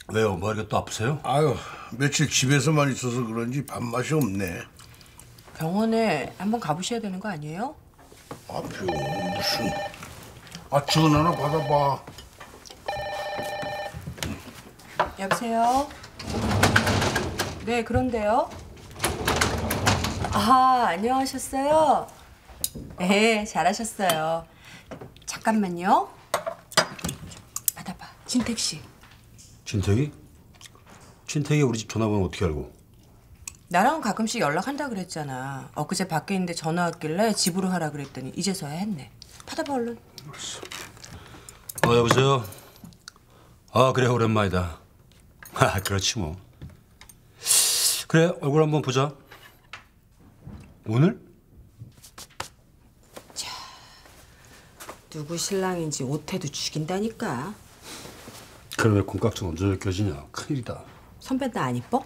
왜요? 머리가 또 아프세요? 아유, 며칠 집에서만 있어서 그런지 밥맛이 없네. 병원에 한번 가보셔야 되는 거 아니에요? 아, 무슨. 아, 전화 하나 받아봐. 여보세요? 네, 그런데요? 아, 안녕하셨어요? 네, 잘하셨어요. 잠깐만요. 받아봐, 진택 씨. 진택이? 진택이 우리 집 전화번호 어떻게 알고? 나랑 가끔씩 연락한다 그랬잖아. 엊그제 밖에 있는데 전화 왔길래 집으로 하라 그랬더니 이제서야 했네. 받아봐, 얼른. 알았어. 여보세요? 아, 그래, 오랜만이다. 아, 그렇지 뭐. 그래, 얼굴 한번 보자. 오늘? 자, 누구 신랑인지 옷해도 죽인다니까. 그럼 왜 콩깍지 언제 껴지냐? 큰일이다. 선배 나 안 이뻐?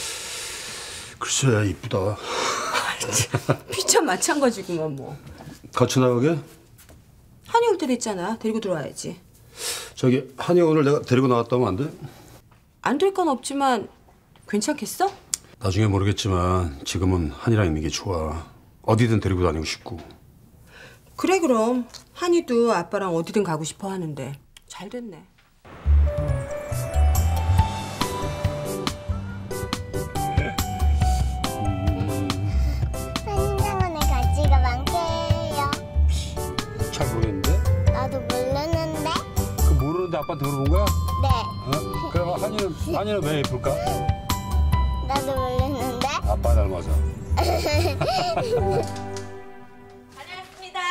글쎄, 이쁘다. 피차 마찬가지구만 뭐. 같이 나가게? 한이 올 때 됐잖아. 데리고 들어와야지. 저기, 한이 오늘 내가 데리고 나갔다면 안 돼? 안 될 건 없지만 괜찮겠어? 나중에 모르겠지만 지금은 한이랑 있는 게 좋아. 어디든 데리고 다니고 싶고. 그래 그럼. 한이도 아빠랑 어디든 가고 싶어 하는데 잘 됐네. 한인병원에 가지가 많게요. 잘 모르겠는데? 나도 모르는데. 그 모르는데 아빠한테 물어본 거야? 네. 어? 그럼 한이는 왜 예쁠까? 나도 모르는데. 아빠 닮아서. 다녀왔습니다.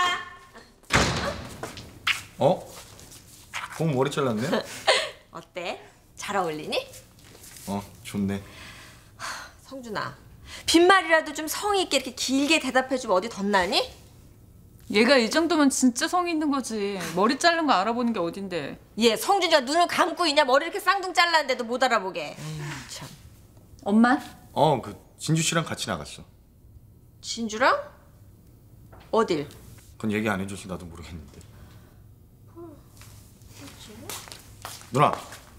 어? 공 머리 잘랐네? 어때? 잘 어울리니? 좋네. 성준아, 빈말이라도 좀 성의 있게 이렇게 길게 대답해주면 어디 덧나니? 얘가 이 정도면 진짜 성의 있는 거지. 머리 자른 거 알아보는 게 어딘데. 얘 성준이가 눈을 감고 있냐? 머리 이렇게 쌍둥 잘랐는데도 못 알아보게. 참. 엄마? 그 진주 씨랑 같이 나갔어. 진주랑? 어딜? 그건 얘기 안 해줘서 나도 모르겠는데. 누나.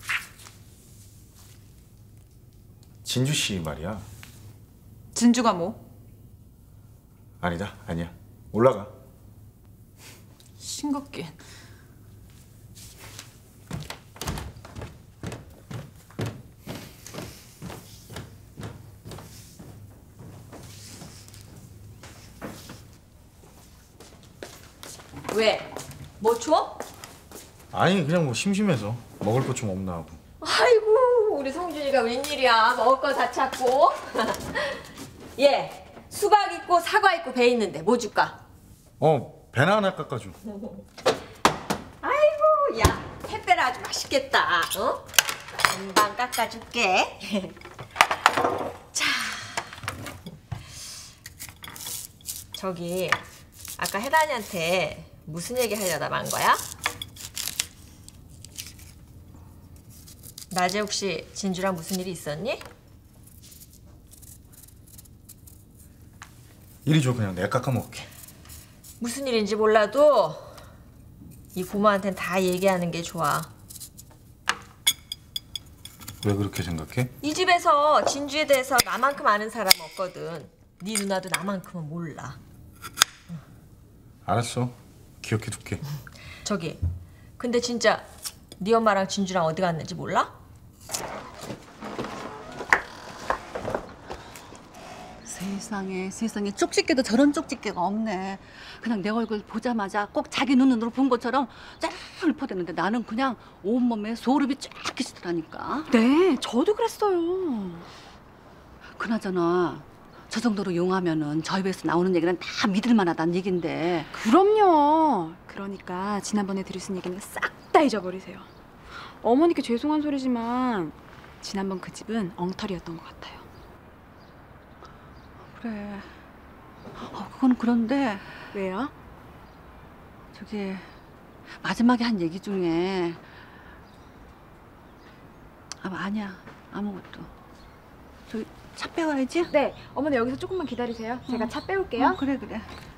진주 씨 말이야. 진주가 뭐? 아니다, 아니야. 올라가. 싱겁긴. 왜? 뭐 줘? 아니 그냥 뭐 심심해서 먹을 거 좀 없나 하고. 아이고 우리 성준이가 웬일이야. 먹을 거 다 찾고. 얘 수박 있고 사과 있고 배 있는데 뭐 줄까? 배나 하나 깎아줘. 아이고 야 햇배라 아주 맛있겠다. 어? 금방 깎아줄게. 자 저기 아까 혜란이한테 무슨 얘기 하려다 만 거야? 낮에 혹시 진주랑 무슨 일이 있었니? 이리 줘, 그냥 내가 깎아 먹을게. 무슨 일인지 몰라도 이 부모한테는 다 얘기하는 게 좋아. 왜 그렇게 생각해? 이 집에서 진주에 대해서 나만큼 아는 사람 없거든. 네 누나도 나만큼은 몰라. 알았어, 기억해 둘게. 저기 근데 진짜 네 엄마랑 진주랑 어디 갔는지 몰라? 세상에 쪽집게도 저런 쪽집게가 없네. 그냥 내 얼굴 보자마자 꼭 자기 눈으로 본 것처럼 쫙 읊어대는데 나는 그냥 온몸에 소름이 쫙 끼치더라니까. 네, 저도 그랬어요. 그나저나 저 정도로 용하면은 저희 배에서 나오는 얘기는 다 믿을 만하다는 얘긴데. 그럼요. 그러니까 지난번에 들으신 얘기는 싹 다 잊어버리세요. 어머니께 죄송한 소리지만 지난번 그 집은 엉터리였던 것 같아요. 그래. 그건 그런데 왜요? 저기 마지막에 한 얘기 중에 아니야 아무것도. 저기 차 빼와야지. 네, 어머니 여기서 조금만 기다리세요. 제가 차 빼올게요. 그래.